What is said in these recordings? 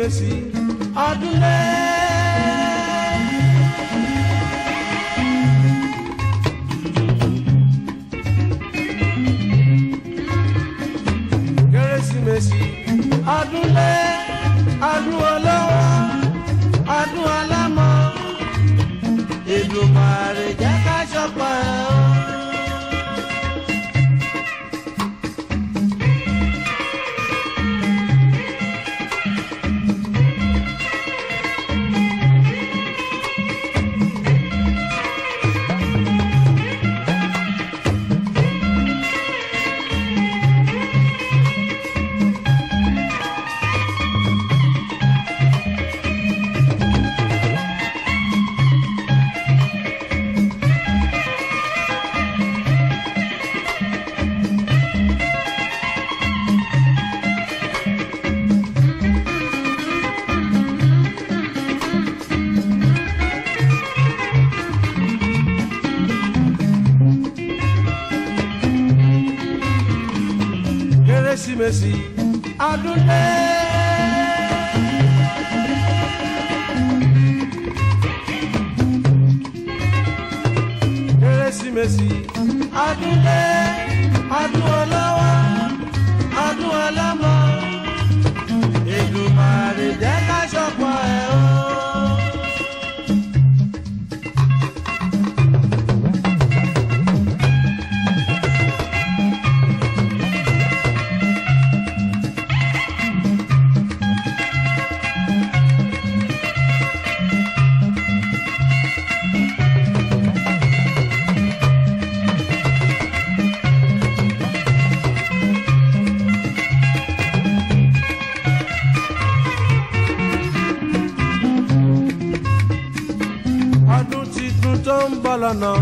Kérésìmesì ọdún lé. Kérésìmesì ọdún lé, ọdún olówó, ọdún alámọ̀, Èdùmàrè jẹ́ ká ṣọpọ̀ ẹ̀ o. Kérésìmesì ọdún lé. Kérésìmesì ọdún lé, ọdún olówó, ọdún alámọ̀, Èdùmàrè jẹ́ ká ṣọpọ̀ ẹ̀ o. Ọdún titun tó ń bọ̀ lọ́nà,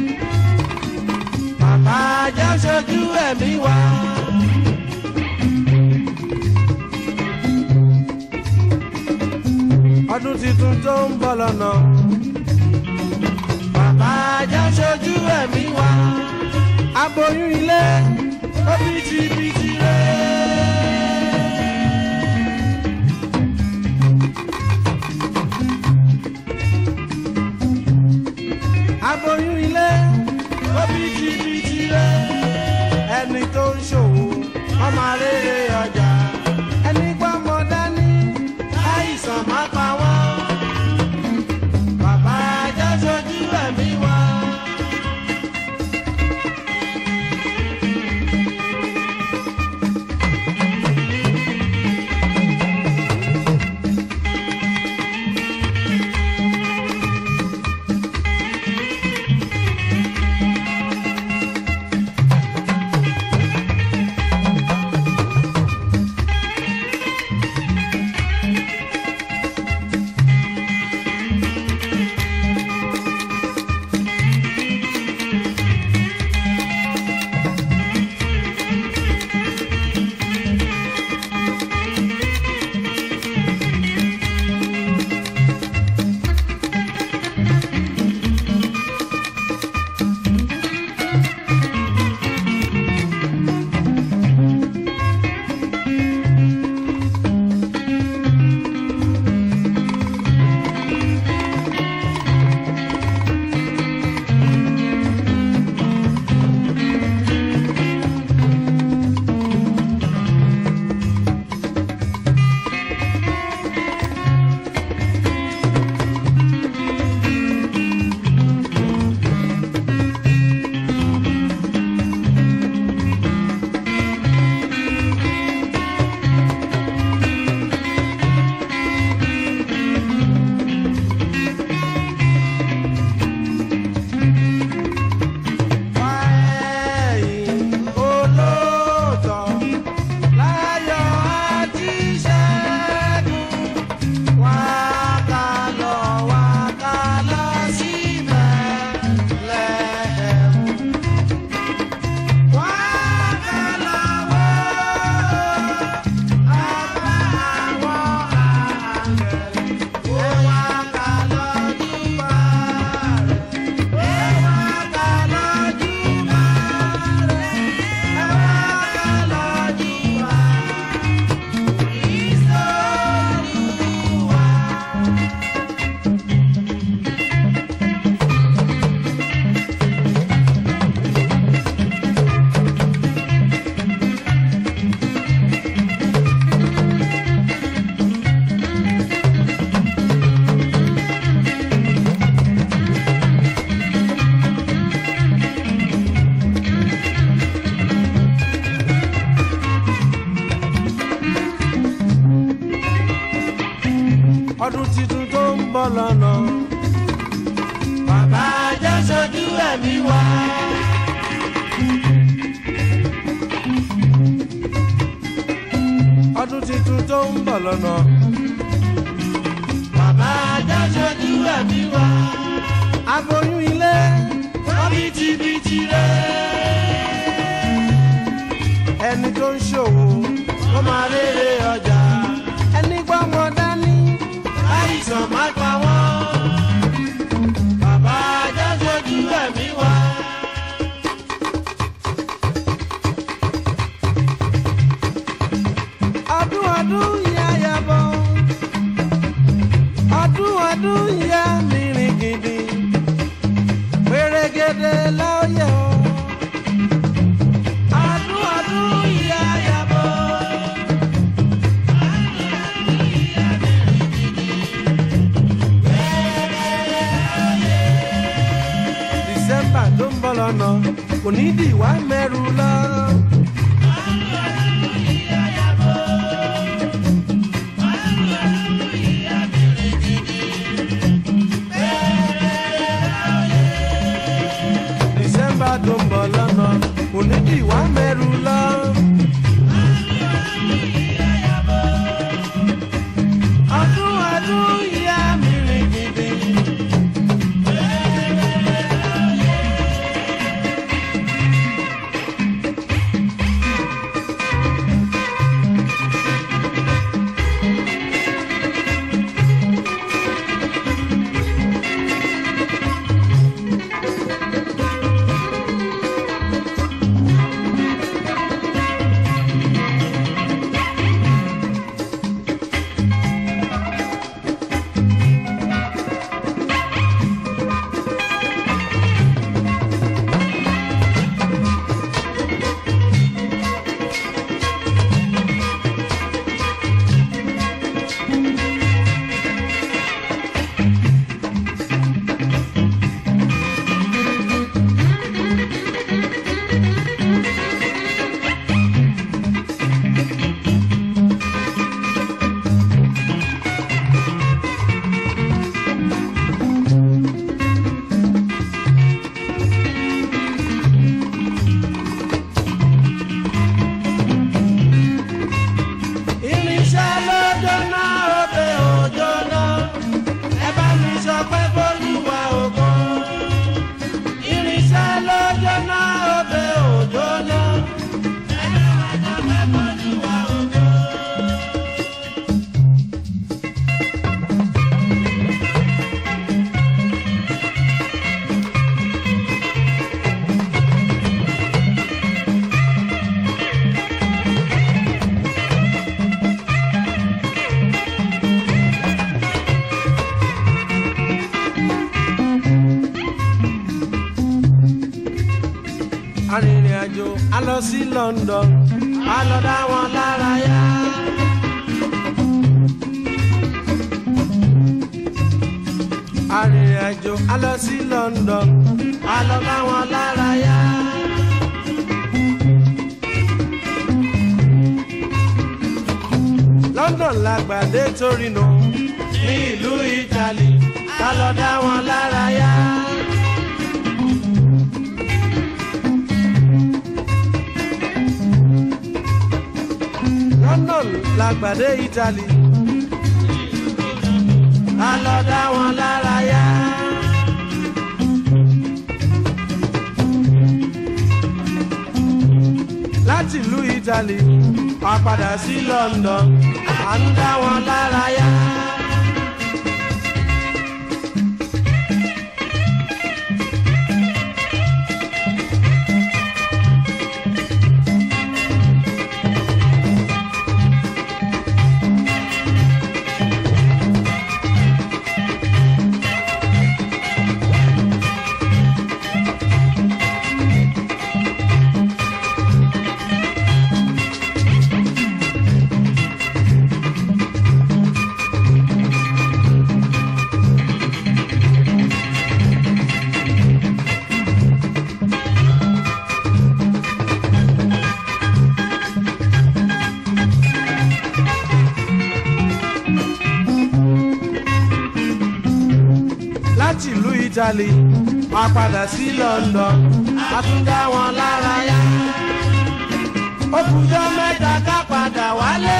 bàbá jẹ́ ṣojú ẹ̀mí wa. Ọdún titun tó ń bọ̀ lọ́nà, bàbá jẹ́ ṣojú ẹ̀mí wa. Aboyún ilé ó bìtìbìtì rẹ̀. Aboyún ilé ó bìtìbìtì rẹ̀. Ẹni tó ń ṣòwò ọmọ rere ọjà, ẹni gbọ́mọ dání àìsàn má pa wọ́n. Bàbá jẹ́ ṣojú ẹ̀mí wa. ọdún tuntun tó ń bọ̀ lọ́nà. Bàbá jẹ́ ṣojú ẹ̀mí wa. Ọdún tuntun tó ń bọ̀ lọ́nà. Bàbá jẹ́ ṣojú ẹ̀mí wa. Aboyún ilé wọ́n bìtìbìtì rẹ̀. Ẹni tó ń ṣòwò ó máa rere ọjà. Ẹni gbọ́mọ dání àìsàn má pa wọ́n. Bàbá jẹ́ ṣojú ẹ̀mí wa. Ọdún ọdún ìyá yabọ̀. Ọdún ọdún ìyá mi rìn gidi. Pèrègèdè láòyè o. Ọdún ọdún ìyá yabọ̀. December tó ń bọ̀ lọ́nà kò ní dìwà mẹ́rù lọ. December tó ń bọ̀ lọ́nà kò ní dìwà mẹ́rù lọ. Ọdún ọdún ìyá mi rìn gidi. Arìnrìn-àjò a lọ sí London a lọ dá wọn lára yá. Arìnrìn-àjò a lọ sí London a lọ dá wọn lára yá. London la gbàdé Torino ní ìlú Italy a lọ dá wọn lára yá. London la gbàdé Italy a lọ dá wọn lára yá. Láti ìlú Italy a padà sí London a ń dá wọn lára yá. Italy a padà sí London a tún dá wọn lára yá ó kùjọ́ mẹ́ta ká padà wálé.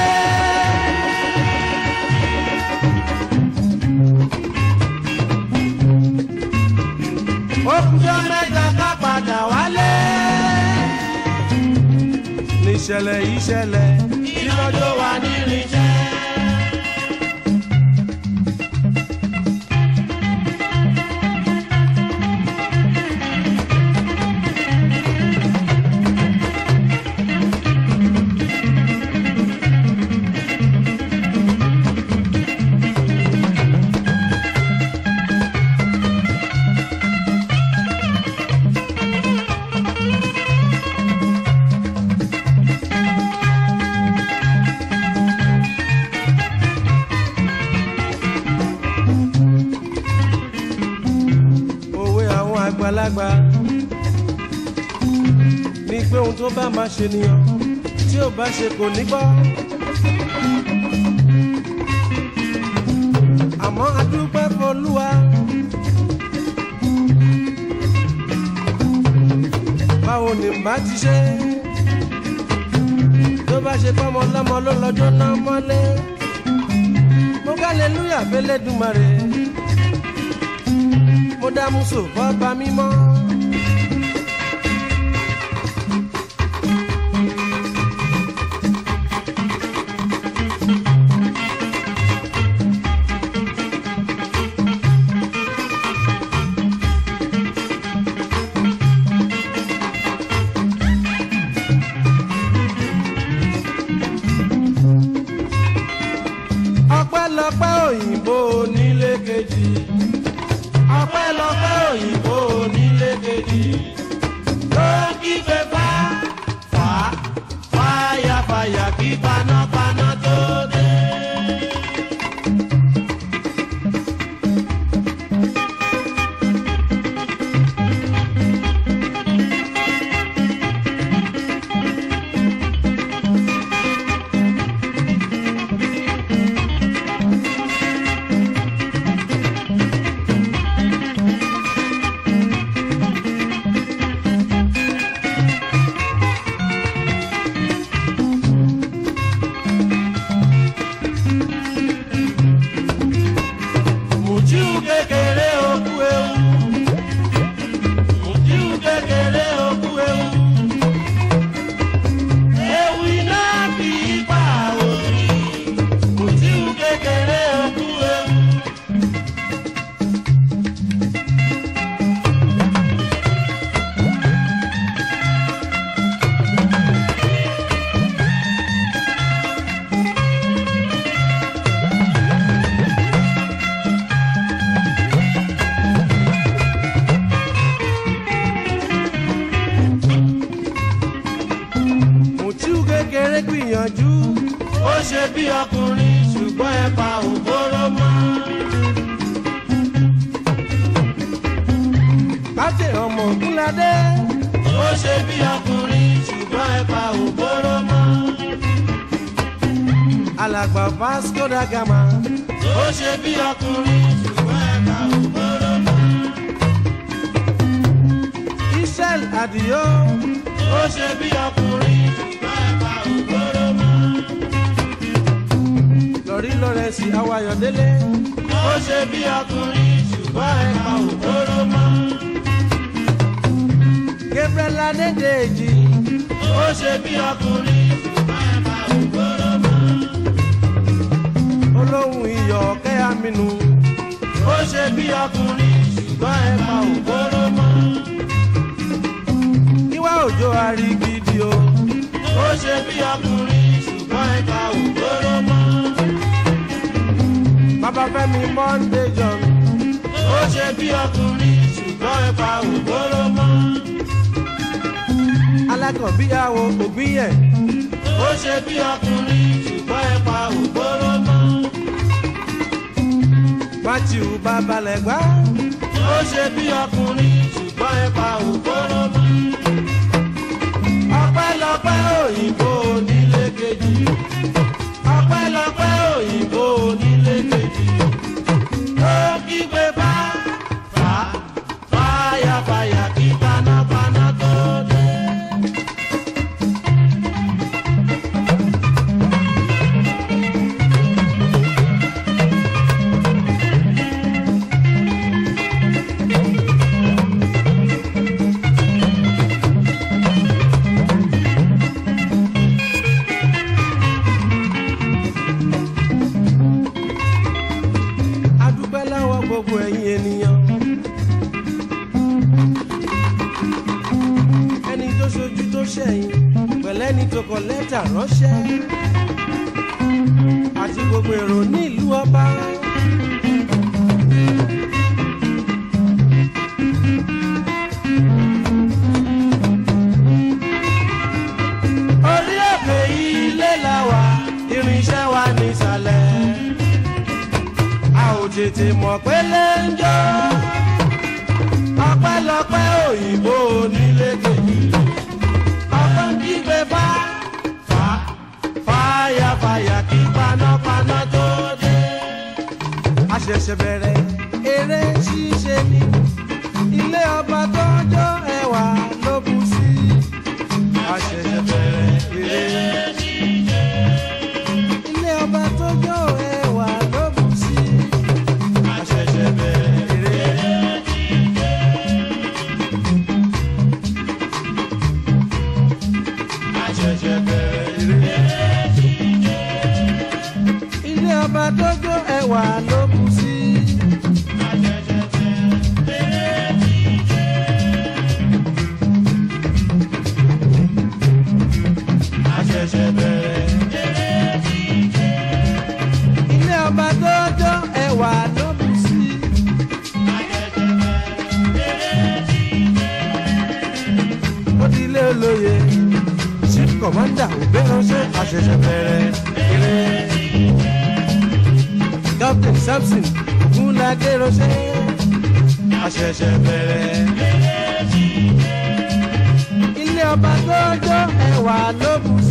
ó kùjọ́ mẹ́ta ká padà wálé. níṣẹ̀lẹ̀ yìí ṣẹlẹ̀ ìlọ́jọ́ wa nírinṣẹ́. àgbàlagbà ní pé ohun tó bá máa ṣe nìyàn tí ò bá ṣe kò ní gbọ́. àmọ́ a dúpẹ́ f'Olúwa báwo ni bá ti ṣe tó bá ṣe pọ́nmọ lọ́mọ ló lọ́jọ́ náà mọ́lé mo hallelujah f'Ẹlẹ́dùmarè. Mo dá muso bọ́ba mímọ́. Ọpẹ́lọpẹ́ òyìnbó onílé kejì. Ọpẹ́lọpẹ́ òyìnbó onílé kejì ló ń kígbe fá fà fàyàfàyà kí panápaná tó dé. Gbìyànjú ó ṣe bí ọkùnrin ṣùgbọ́n ẹ̀pà òbóró mọ́. Káṣe ọmọ Ògúnládé ó ṣe bí ọkùnrin ṣùgbọ́n ẹ̀pà òbóró mọ́. Alàgbà Vasco da Gama ó ṣe bí ọkùnrin ṣùgbọ́n ẹ̀pà òbóró mọ́. Israel Adio ó ṣe bí ọkùnrin ṣùgbọ́n ẹ̀pà òbóró mọ́. Lórí Lọ́rẹ́nsì Awáyọ̀délé ó ṣe bí ọkùnrin ṣùgbọ́n ẹ̀pà òbóró mọ́. Gabriel Adédèjì ó ṣe bí ọkùnrin ṣùgbọ́n ẹ̀pà òbóró mọ́. Olóhùn iyọ̀ Ọ̀kẹ́ Aminu ó ṣe bí ọkùnrin ṣùgbọ́n ẹ̀pà òbóró mọ́. Ìwà Òjó Arigidi o ó ṣe bí ọkùnrin ṣùgbọ́n ẹ̀pà òbóró mọ́. Babafẹ́mi Monday John ó ṣe bí ọkùnrin ṣùgbọ́n ẹ̀pà òbóró mọ́. Alákànbí àwo Ògbínyẹ̀ ó ṣe bí ọkùnrin ṣùgbọ́n ẹ̀pà òbóró mọ́. Matthew Babalẹ̀gbá ó ṣe bí ọkùnrin ṣùgbọ́n ẹ̀pà òbóró mọ́. Ọpẹ́lọpẹ́ òyìnbó onílé kejì. Ọpẹ́lọpẹ́ òyìnbó onílé kejì. Ó kígbe bá fà kọ lẹ́tà ránṣẹ́ àti gbogbo èrò nílùú ọba. orí òkè ilé la wà irinṣẹ́ wa nísàlẹ̀ a ò tètè mọ̀ pé lẹ́ńjọ́ ọpẹ́lọpẹ́ òyìnbó onílé kejì ọkàn kígbe fàyàfàyà kí panápaná tó dé. a ṣẹ̀ṣẹ̀ bẹ̀rẹ̀ eré ṣíṣe ní ilé ọba tọ́jọ́ ẹwà ló bú sí. a ṣẹ̀ṣẹ̀ bẹ̀rẹ̀ eré ṣíṣe ilé ọba tọ́jọ́ ẹwà ló bú sí. a ṣẹ̀ṣẹ̀ bẹ̀rẹ̀ eré ṣíṣe. a ṣẹ̀ṣẹ̀ bẹ̀rẹ̀ eré ṣíṣe. ilé ọba tọ́jọ́ ẹwà ló bú sí. ilé ọba tọ́jọ́ ẹwà ló bú sí. ó di ilé olóye chief commander ògbéránṣẹ́ àṣẹ̀ṣẹ̀ bẹ̀rẹ̀ eré. captain samson ògúnládé ránṣẹ́ àṣẹ̀ṣẹ̀ bẹ̀rẹ̀. ilé ọba tọ́jọ́ ẹwà ló bú sí.